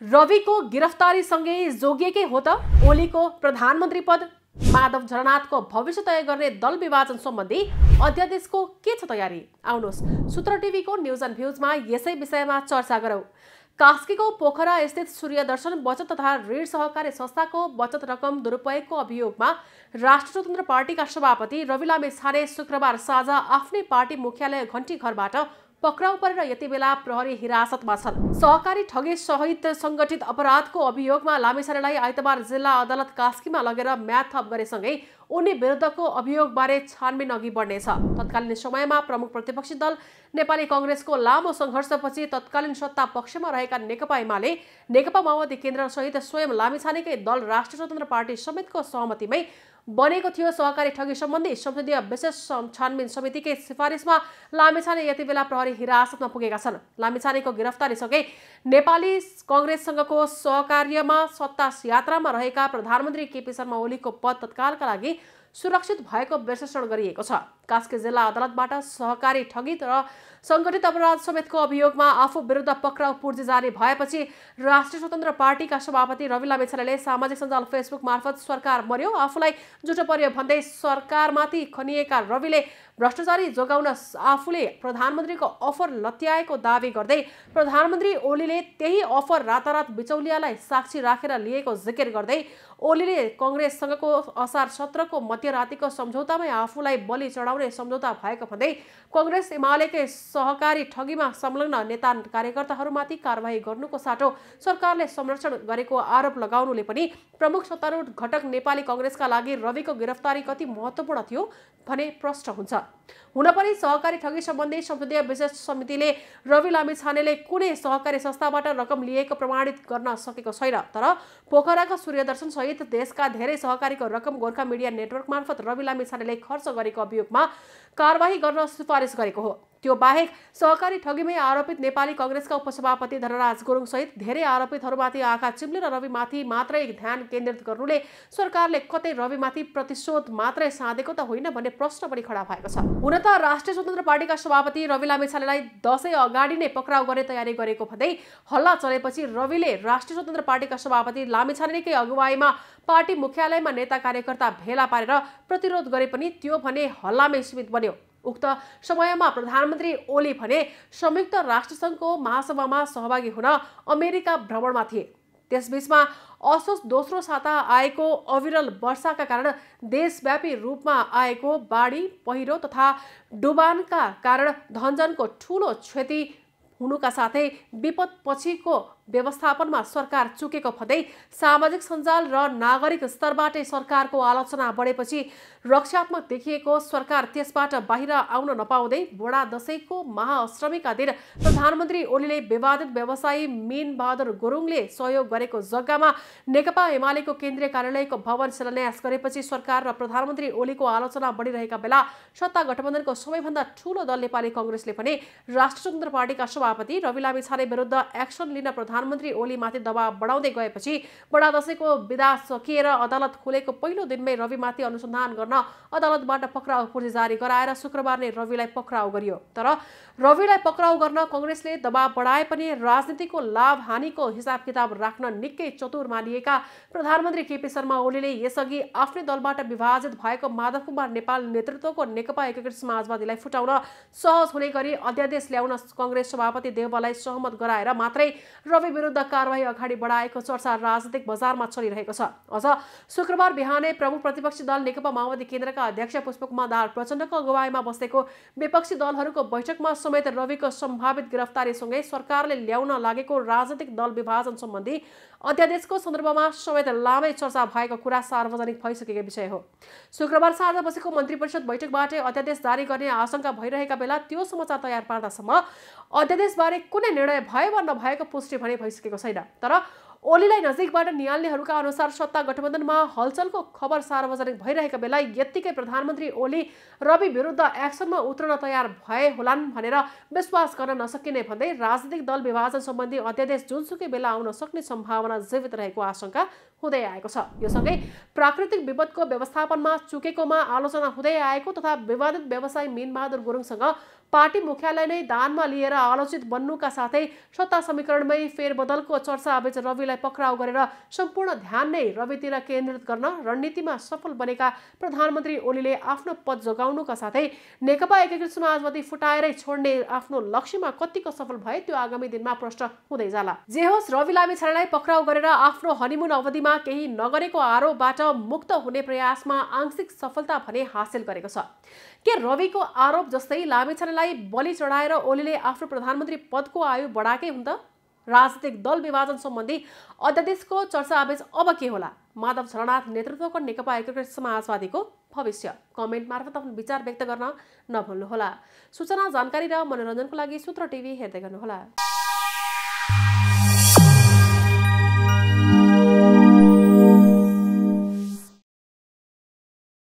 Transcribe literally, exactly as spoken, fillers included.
रविको गिरफ्तारीसँगै जोगिएकै हो त ओलीको प्रधानमन्त्री पद। माधव झरनाथको भविष्य तय गर्ने दल विभाजन सम्बन्धी अध्यादेशको के छ तयारी? आउनुहोस् सूत्र टिभीको न्युज एन्ड भ्युजमा यसै विषयमा चर्चा गरौँ। कास्कीको पोखरा स्थित सूर्यदर्शन बचत तथा ऋण सहकारी संस्थाको बचत रकम दुरुपयोगको अभियोगमा राष्ट्रिय स्वतन्त्र पार्टीका सभापति रवि लामिछाने शुक्रबार साँझ आफ्नै पार्टी मुख्यालय घण्टी घरबाट पक्राउ परेर यति बेला प्रहरी हिरासतमा छन्। सहकारी ठगी सहित संगठित अपराधको अभियोगमा लामिछानेलाई आइतबार जिल्ला अदालत कास्कीमा लगेर म्याद थप गरेसँगै उनी विरुद्धको अभियोगबारे छानबिन अघि बढ्नेछ। तत्कालीन समयमा प्रमुख प्रतिपक्षी दल नेपाली कांग्रेसको लामो सङ्घर्षपछि तत्कालीन सत्ता पक्षमा रहेका नेकपा एमाले, नेकपा माओवादी केन्द्र सहित स्वयं लामिछानेकै दल राष्ट्रिय स्वतन्त्र पार्टी समेतको सहमतिमै बनेको थियो। सहकारी ठगी सम्बन्धी संसदीय विशेष छानबिन समितिकै सिफारिसमा लामिछाने यति बेला प्रहरी हिरासतमा पुगेका छन्। लामिछानेको गिरफ्तारीसँगै नेपाली कांग्रेससँगको सहकार्यमा सत्ता यात्रामा रहेका प्रधानमन्त्री केपी शर्मा ओलीको पद तत्कालका लागि सुरक्षित भएको विश्लेषण गरिएको छ। कास्की जिल्ला अदालतबाट सहकारी ठगी र संगठित अपराध समेतको अभियोगमा आफू विरुद्ध पक्राउ पूर्जी जारी भएपछि राष्ट्रिय स्वतन्त्र पार्टीका सभापति रवि लामिछानेले सामाजिक सञ्जाल फेसबुक मार्फत सरकार मर्यो, आफूलाई जुठो पर्यो भन्दै सरकारमाथि खनिएका रविले भ्रष्टाचारी जोगाउन आफूले प्रधानमन्त्रीको अफर लत्याएको दावी गर्दै प्रधानमन्त्री ओलीले त्यही अफर रातारात बिचौलियालाई साक्षी राखेर लिएको जिकिर गर्दै ओलीले कांग्रेससँगको असार सत्रको मध्यरातिको सम्झौतामै आफूलाई बलि चढाउने सम्झौता भएको भन्दै कांग्रेस एमालेकै सहकारी ठगीमा संलग्न नेता कार्यकर्ताहरूमाथि कारबाही गर्नुको साटो सरकारले संरक्षण गरेको आरोप लगाउनुले पनि प्रमुख सत्तारूढ घटक नेपाली कांग्रेसका लागि रविको गिरफ्तारी कति महत्त्वपूर्ण थियो भने प्रश्न हुन्छ। हुन पनि सहकारी ठगी सम्बन्धी संसदीय विशेष समितिले रवि लामिछानेले कुनै सहकारी संस्थाबाट रकम लिएको प्रमाणित गर्न सकेको छैन। तर पोखराका सूर्यदर्शन सहित देशका धेरै सहकारीको रकम गोर्खा मिडिया नेटवर्क मार्फत रवि लामिछानेले खर्च गरेको अभियोगमा कारबाही गर्न सिफारिस गरेको हो। त्यो बाहेक सहकारी ठगीमै आरोपित नेपाली कांग्रेसका उपसभापति धनराज गुरुङ सहित धेरै आरोपितहरूमाथि आँखा चिम्लेर रविमाथि मात्रै ध्यान केन्द्रित गर्नुले सरकारले कतै रविमाथि प्रतिशोध मात्रै साधेको त होइन भन्ने प्रश्न पनि खडा भएको छ। हुन त राष्ट्रिय स्वतन्त्र पार्टीका सभापति रवि लामिछानेलाई दशैं अगाडि नै पक्राउ गर्ने तयारी गरेको भन्दै हल्ला चलेपछि रविले राष्ट्रिय स्वतन्त्र पार्टीका सभापति लामिछानेकै अगुवाईमा पार्टी मुख्यालयमा नेता कार्यकर्ता भेला पारेर प्रतिरोध गरे पनि त्यो भने हल्लामै सीमित बन्यो। उक्त समयमा प्रधानमन्त्री ओली भने संयुक्त राष्ट्रसङ्घको महासभामा सहभागी हुन अमेरिका भ्रमणमा थिए। त्यसबीचमा असोज दोस्रो साता आएको अविरल वर्षाका कारण देशव्यापी रूपमा आएको बाढी, पहिरो तथा डुबानका कारण धनजनको ठूलो क्षति हुनुका साथै विपद पछिको व्यवस्थापनमा सरकार चुकेको भन्दै सामाजिक सञ्जाल र नागरिक स्तरबाटै सरकारको आलोचना बढेपछि रक्षात्मक देखिएको सरकार त्यसबाट बाहिर आउन नपाउँदै बडा दशैंको महाअष्टमीका दिन प्रधानमन्त्री ओलीले विवादित व्यवसायी मीन बहादुर गुरुङले सहयोग गरेको जग्गामा नेकपा एमालेको केन्द्रीय कार्यालयको भवन शिलान्यास गरेपछि सरकार र प्रधानमन्त्री ओलीको आलोचना बढिरहेका बेला सत्ता गठबन्धनको सबैभन्दा ठूलो दल नेपाली कांग्रेसले पनि राष्ट्रिय स्वतन्त्र पार्टीका सभापति रवि लामिछाने विरुद्ध एक्सन लिन प्रधानमन्त्री ओलीमाथि दबाव बढाउँदै गएपछि बडा दशैंको बिदा सकिएर अदालत खुलेको पहिलो दिनमै रविमाथि अनुसन्धान गर्न अदालतबाट पक्राउ पूर्जी जारी गराएर शुक्रबार नै रविलाई पक्राउ गरियो। तर रविलाई पक्राउ गर्न कांग्रेसले दबाव बढाए पनि राजनीतिको लाभ हानिको हिसाब किताब राख्न निकै चतुर मानिएका प्रधानमन्त्री केपी शर्मा ओलीले यसअघि आफ्नै दलबाट विभाजित भएको माधव कुमार नेपाल नेतृत्वको नेकपा एकीकृत समाजवादीलाई फुटाउन सहज हुने गरी अध्यादेश ल्याउन कांग्रेस सभापति देउवालाई सहमत गराएर मात्रै रवि विरुद्ध कारबाही अगाडि बढाएको चर्चा राजनीतिक बजारमा चलिरहेको छ। अझ शुक्रबार बिहानै प्रमुख प्रतिपक्षी दल नेकपा माओवादी केन्द्रका अध्यक्ष पुष्पकुमार दाहाल प्रचण्डको अगुवाईमा बसेको विपक्षी दलहरूको बैठकमा समेत रविको सम्भावित गिरफ्तारीसँगै सरकारले ल्याउन लागेको राजनीतिक दल विभाजन सम्बन्धी अध्यादेशको सन्दर्भमा समेत लामै चर्चा भएको कुरा सार्वजनिक भइसकेको विषय हो। शुक्रबार साँझ बसेको मन्त्री परिषद बैठकबाटै अध्यादेश जारी गर्ने आशंका भइरहेका बेला त्यो समाचार तयार पार्दासम्म अध्यादेशबारे कुनै निर्णय भयो वा नभएको पुष्टि भने भइसकेको छैन। तर ओलीलाई नजिकबाट निहाल्नेहरूका अनुसार सत्ता गठबन्धनमा हलचलको खबर सार्वजनिक भइरहेका बेला यत्तिकै प्रधानमन्त्री ओली रवि विरुद्ध एक्सनमा उत्रन तयार भए होलान् भनेर विश्वास गर्न नसकिने भन्दै राजनीतिक दल विभाजन सम्बन्धी अध्यादेश जुनसुकै बेला आउन सक्ने सम्भावना जीवित रहेको आशंका हुँदै आएको छ। यो सँगै प्राकृतिक विपदको व्यवस्थापनमा चुकेकोमा आलोचना हुँदै आएको तथा विवादित व्यवसायी मीन बहादुर गुरुङसँग पार्टी मुख्यालय नै दानमा लिएर आलोचित बन्नुका साथै सत्ता समीकरणमै फेरबदलको चर्चा बीच रविलाई पक्राउ गरेर सम्पूर्ण ध्यान नै रवितिर केन्द्रित गर्न रणनीतिमा सफल बनेका प्रधानमन्त्री ओलीले आफ्नो पद जोगाउनुका साथै नेकपा एकीकृत समाजवादी फुटाएरै छोड्ने आफ्नो लक्ष्यमा कतिको सफल भए त्यो आगामी दिनमा प्रश्न हुँदै जाला। जे होस्, रवि लामिछानेलाई पक्राउ गरेर आफ्नो हनीमुन अवधिमा केही नगरेको आरोपबाट मुक्त हुने प्रयासमा आंशिक सफलता भने हासिल गरेको छ। के रविको आरोप जस्तै लामिछानेलाई बलि चढाएर ओलीले आफ्नो प्रधानमन्त्री पदको आयु बढाएकै हुन् त? राजनीतिक दल विभाजन सम्बन्धी अध्यादेशको चर्चाबीच अब के होला? माधव झलनाथ नेतृत्वको नेकपा एकीकृत समाजवादीको भविष्य? कमेन्ट मार्फत आफ्नो विचार व्यक्त गर्न नभुल्नुहोला। सूचना, जानकारी र मनोरञ्जनको लागि सूत्र टिभी हेर्दै गर्नुहोला।